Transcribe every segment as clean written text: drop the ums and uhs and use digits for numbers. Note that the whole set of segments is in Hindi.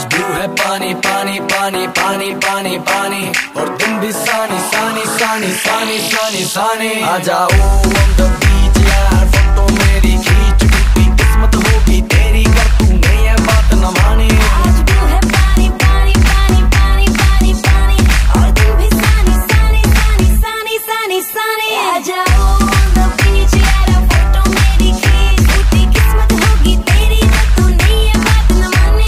ब्लू है पानी पानी पानी पानी पानी पानी, और दिन भी सानी सानी सानी सानी सानी सानी। आ जाओ on the beach यार, फोटो मेरी खींच, टूटी किस्मत होगी तेरी कर तूने ये बात न मानी। आज ब्लू है पानी पानी पानी पानी पानी पानी, और दिन भी सानी सानी सानी सानी सानी सानी। आ जाओ on the beach यार, फोटो मेरी खींच, टूटी किस्मत होगी तेरी कर तूने ये बात न मानी।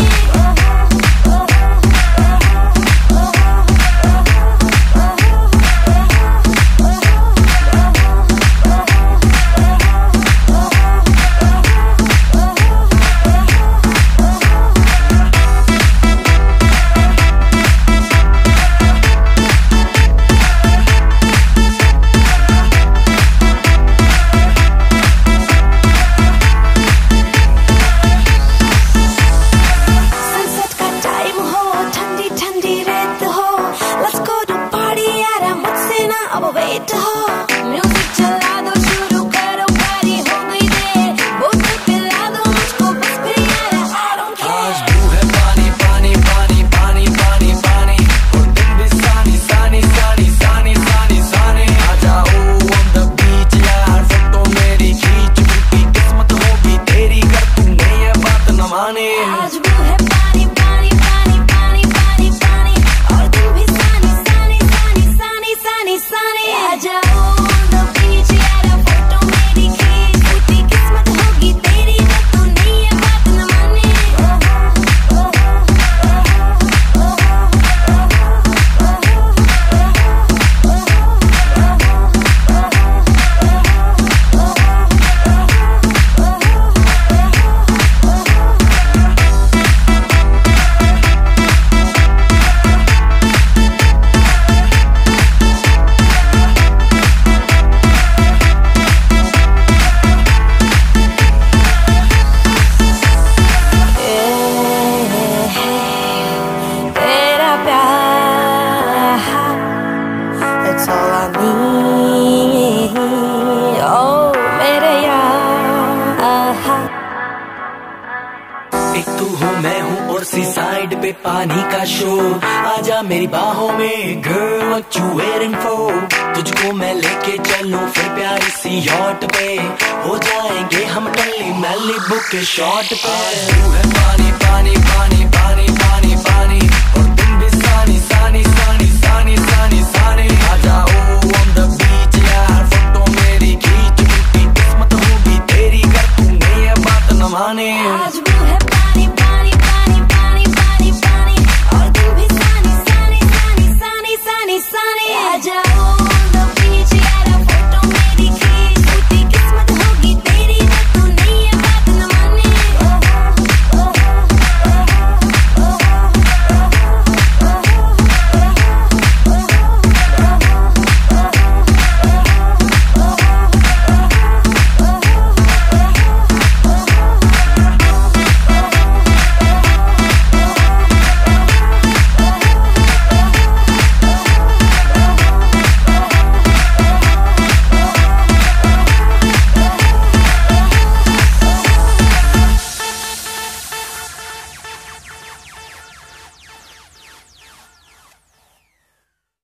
वेट हो म्यूजिक चला दो, शुरू करो पारी हो गई देर, बोतल पिला दो मुझको बस फिर यार I don't care। आज ब्लू है पानी पानी पानी पानी पानी पानी, और दिन भी सानी सानी सानी सानी सानी सानी। आ जाओ on the beach यार, फोटो मेरी खींच, टूटी किस्मत होगी तेरी कर तूने ये बात न मानी। आज ब्लू है पानी पानी पानी पानी पानी पानी, और दिन भी सानी सानी सानी सानी सानी सानी। आ जाओ on the beach यार, फोटो मेरी खींच, टूटी किस्मत होगी तेरी कर तूने ये बात न मानी। It's all I need, oh मेरे यार। एक तू हो मैं हूँ और सी साइड पे पानी का शो, आजा मेरी बाहों में girl what you waiting for। तुझको मैं लेके चलूं फिर प्यारी सी यॉट पे, हो जाएंगे हम टल्ली मैलिबू के शॉट पे। ब्लू है पानी पानी पानी